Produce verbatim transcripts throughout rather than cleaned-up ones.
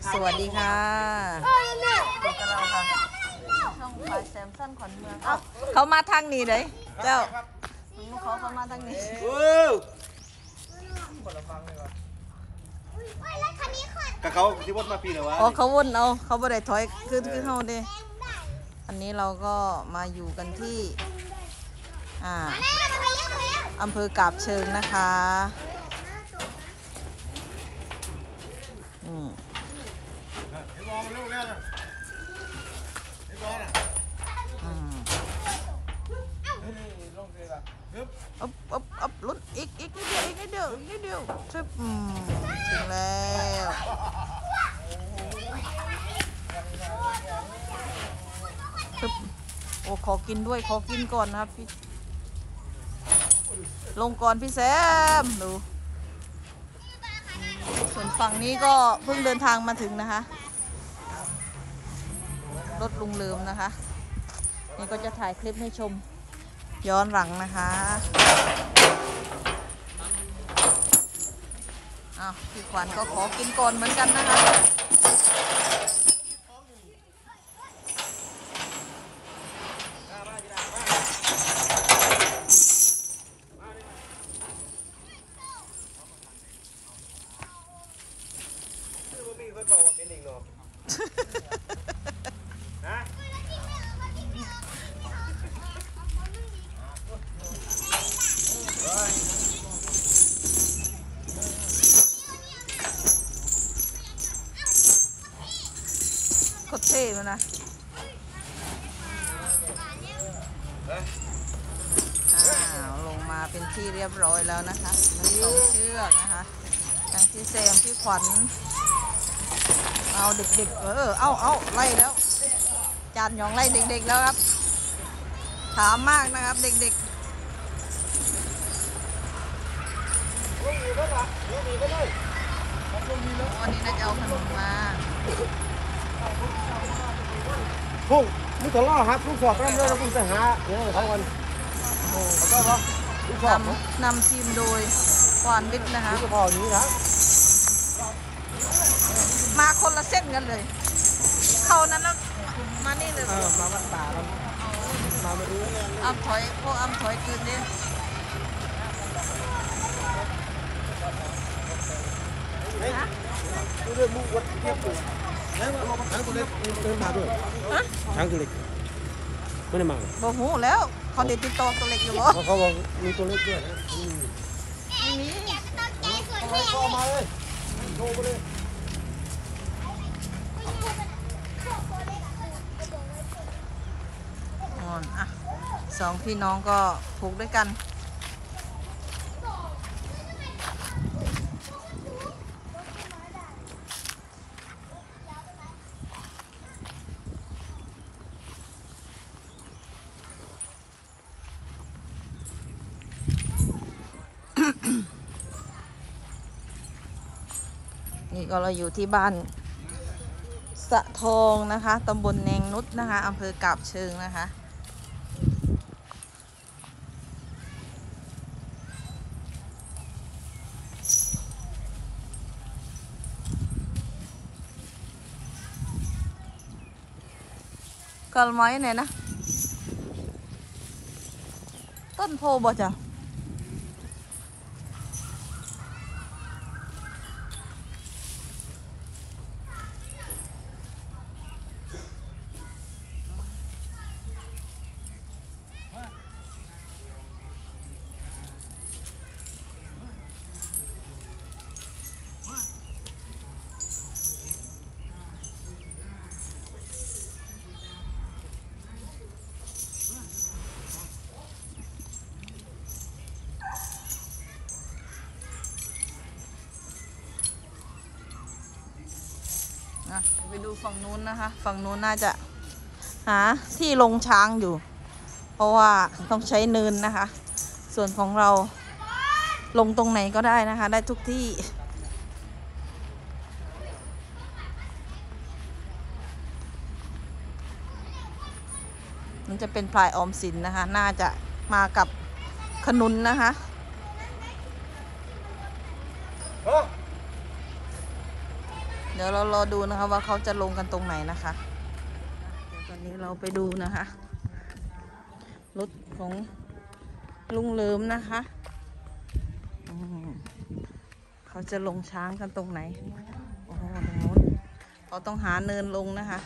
สวัสดีค่ะอยู่กับเราค่ะช่องพายแซมสันขวัญเมืองเขาเขามาทางนี้เลยเจ้าลูกเขาเขามาทางนี้กับเขาที่วนมาปีเหรอวะอ๋อเขาวนเอาเขาไม่ได้ถอยขึ้นขึ้นเท่าเด้อันนี้เราก็มาอยู่กันที่อ่าอำเภอกาบเชิงนะคะอืมอ๊บอ๊บอ๊บลุ้นอีกอีกนิดเดียวอีกนิดเดียวอีกนิดเดียวทริปอืมถึงแล้วทริปโอ้ขอกินด้วยขอกินก่อนนะครับพี่ลงก่อนพี่แซมดูส่วนฝั่งนี้ก็เพิ่งเดินทางมาถึงนะคะรถลุงเลิมนะคะนี่ก็จะถ่ายคลิปให้ชมย้อนหลังนะคะอ้าวพี่ขวัญก็ขอกินก่อนเหมือนกันนะคะโคตรเท่เลยนะอ้าวลงมาเป็นที่เรียบร้อยแล้วนะคะทั้งสองเชือกนะคะทั้งที่แซมพี่ขวัญเอาเด็กๆเออเอาเอาไล่แล้วจานหยองไล่เด็กๆแล้วครับถามมากนะครับเด็กๆวันนี้น่าจะเอาขนมมาพุ่งมึงตลอดครับลูกสอบก็เริ่มแล้วมึงจะหาเดี๋ยวเขากันโอ้เขาก็ว่าลูกสอบนำนำทีมโดยควานวิทย์นะคะลูกพ่อนี้นะมาคนละเส้นกันเลยเขานั้นแล้วมานี่เลยมาวัดป่าแล้วมาไม่รู้อ้ำถอยพวกอ้ำถอยคืนดิฮะดูเรื่องมุกวัดเทียบเลยแล้วช้างตัวเล็กเดินมาด้วยช้างตัวเล็กไม่ได้มาบอกหูแล้วเขาเด็ดติดต่อตัวเล็กอยู่บ่เขาบอกมีตัวเล็กด้วยนะไม่มีเขาเอามาเลยโชว์ไปเลยอ่ะสองพี่น้องก็ผูกด้วยกันนี่ก็เราอยู่ที่บ้านสะทองนะคะตำบลแนงนุชนะคะอำเภอกาบเชิงนะคะกลไม้ไหนนะต้นโพบ่จ้ะไปดูฝั่งนู้นนะคะฝั่งนู้นน่าจะหาที่ลงช้างอยู่เพราะว่าต้องใช้เนินนะคะส่วนของเราลงตรงไหนก็ได้นะคะได้ทุกที่มันจะเป็นพลายออมสินนะคะน่าจะมากับขนุนนะคะเดี๋ยวเรารอดูนะคะว่าเขาจะลงกันตรงไหนนะคะเดี๋ยวตอนนี้เราไปดูนะคะรถของลุงเลิมนะคะเขาจะลงช้างกันตรงไหนโอ้โหตรงนู้นเขาต้องหาเนินลงนะคะ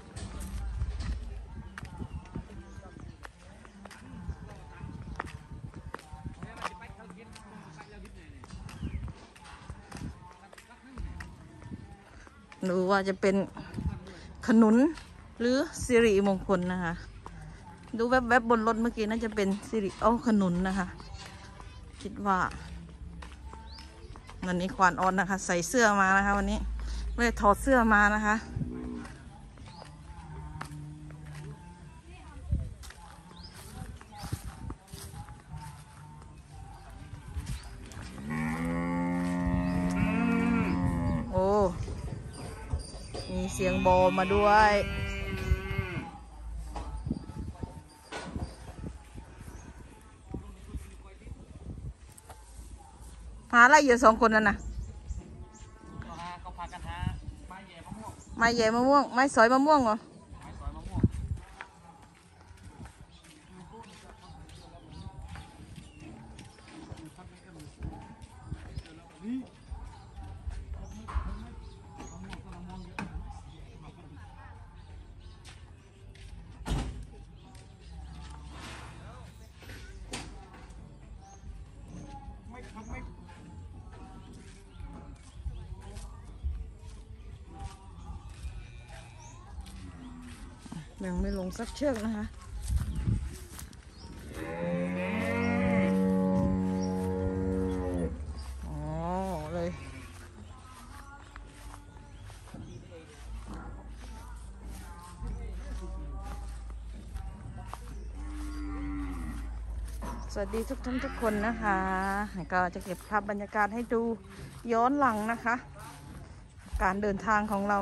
ดูว่าจะเป็นขนุนหรือสิริมงคลนะคะดูแวบๆ บบนรถเมื่อกี้น่าจะเป็นสิริเอาขนุนนะคะคิดว่าวันนี้ควานออนนะคะใส่เสื้อมานะคะวันนี้ไม่ได้ถอดเสื้อมานะคะโอ้มีเสียงโบมาด้วยหาอะไรอยู่สองคนนั่นน่ะเขาพากันหาไม้แย่มะม่วงไม้แย่มะม่วงไม้สอยมะม่วงเหรอไม้สอยมะม่วงยังไม่ลงสักเชือกนะคะอ๋อเลยสวัสดีทุกท่านทุกคนนะคะก็จะเก็บภาพบรรยากาศให้ดูย้อนหลังนะคะ การเดินทางของเรา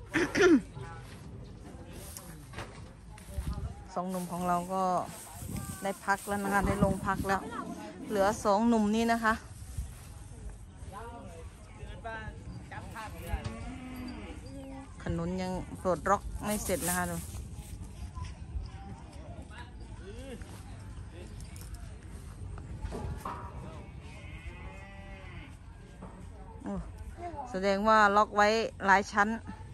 สองหนุ่มของเราก็ได้พักแล้วนะคะได้ลงพักแล้วเหลือสองหนุ่มนี่นะคะขนุนยังปลดล็อกไม่เสร็จนะคะดูแสดงว่าล็อกไว้หลายชั้น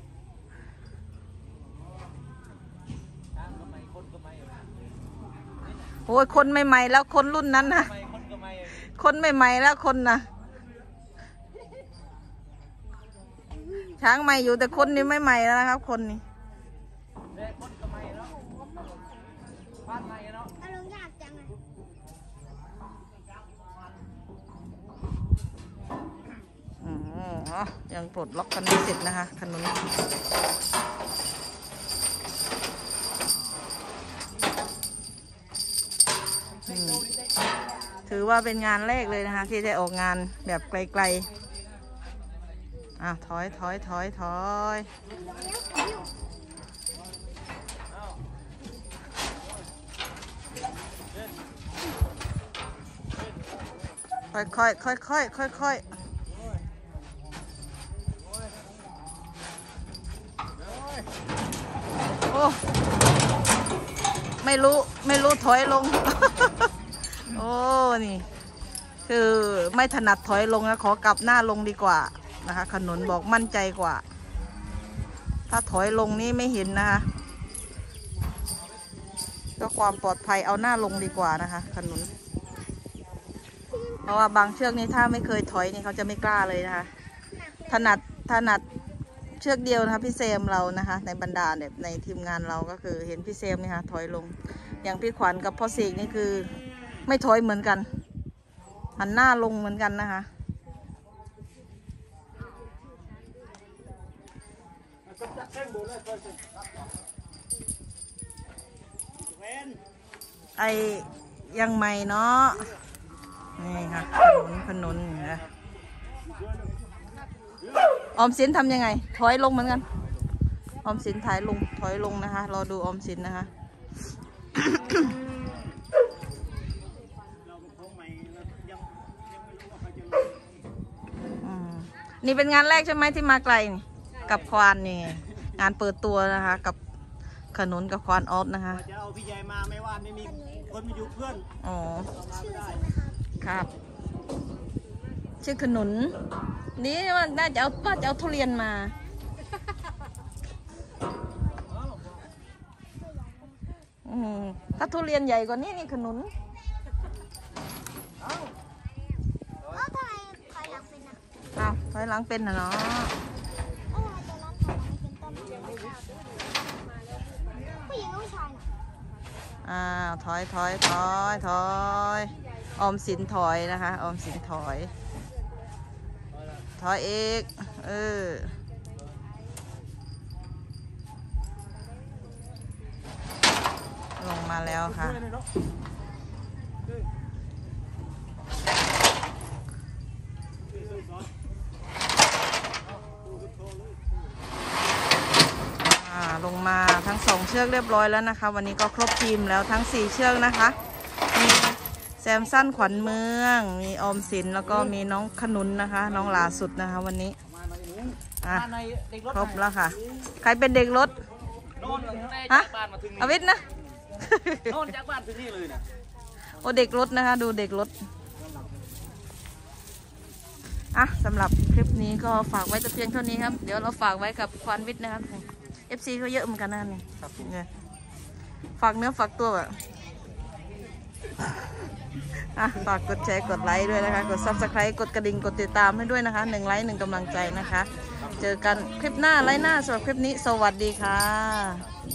โอ้ยคนใหม่ๆแล้วคนรุ่นนั้นนะคนใหม่ๆแล้วคนนะช้างใหม่อยู่แต่คนนี้ไม่ใหม่แล้วนะครับคนนี้อ๋อยังปลดล็อกกันไม่เสร็จนะคะขนุนถือว่าเป็นงานแรกเลยนะคะที่ได้ออกงานแบบไกลๆอ่ะถอยถอยถอยถอยค่อยค่อยค่อยค่อยค่อยค่อยโอ้ไม่รู้ไม่รู้ถอยลง โอ้นี่คือไม่ถนัดถอยลงนะขอกลับหน้าลงดีกว่านะคะขนุนบอกมั่นใจกว่าถ้าถอยลงนี่ไม่เห็นนะคะก็ความปลอดภัยเอาหน้าลงดีกว่านะคะขนุนเพราะว่าบางเชือกนี่ถ้าไม่เคยถอยนี่เขาจะไม่กล้าเลยนะคะถนัดถนัดเชือกเดียวนะคะพี่เซมเรานะคะในบรรดาเนี่ยในทีมงานเราก็คือเห็นพี่เซมนี่ค่ะถอยลงอย่างพี่ขวัญกับพ่อเสกนี่คือไม่ถอยเหมือนกันหันหน้าลงเหมือนกันนะคะไอยังใหม่เนาะนี่ค่ะขนุนขนุนนะออมสินทำยังไงถอยลงเหมือนกันออมสินถ่ายลงถอยลงนะคะรอดูออมสินนะคะ นี่เป็นงานแรกใช่ไหมที่มาไกลนี่กับควานนี่งานเปิดตัวนะคะ กับขนุนกับควานออฟนะคะจะเอาพี่ใหญ่มาไม่ว่าไม่มีคนมาอยู่เพื่อนอ๋อชื่อใช่ไหมครับครับ ชื่อขนุน นี่ว่าน่าจะเอาว่าจะเอาทุเรียนมา อืมถ้าทุเรียนใหญ่กว่านี้นี่ขนุนเอ้าทำไมถอยหลังเป็นอ่ะอ้าวถอยหลังเป็นนะเนาะเอ้าทำไมตัวนั้นถอยหลังเป็นต้นไม้ผู้หญิงกับผู้ชายน่ะอ้าวถอยถอยถอยถอยออมสินถอยนะคะออมสินถอยถอยเอกเออลงมาแล้วค่ะอ่าลงมาทั้งสองเชือกเรียบร้อยแล้วนะคะ วันนี้ก็ครบทีมแล้วทั้งสี่เชือกนะคะมีแซมสั้นขวัญเมืองมีออมสินแล้วก็มีน้องขนุนนะคะ น้องหลาสุดนะคะวันนี้อ่ะครบแล้วค่ะ ใครเป็นเด็กรถโน่นแม่ฮะจากบ้านมาถึงอนี่วิทย์นะโน่นจากบ้านถึงนี่เลยนะโอเด็กรถนะคะ ดูเด็กรถอ่ะสำหรับคลิปนี้ก็ฝากไว้แต่เพียงเท่านี้ครับ เดี๋ยวเราฝากไว้กับควานวิทย์นะครับ เอฟซีเขาเยอะเหมือนกันนะนี่เนี่ยฝากเนื้อฝากตัวอะอ่ะฝากกดแชร์กดไลค์ด้วยนะคะ กดซับสไครต์กดกระดิ่งกดติดตามให้ด้วยนะคะหนึ่งไลค์หนึ่งกำลังใจนะคะ เจอกันคลิปหน้าไลค์หน้าสำหรับคลิปนี้สวัสดีค่ะ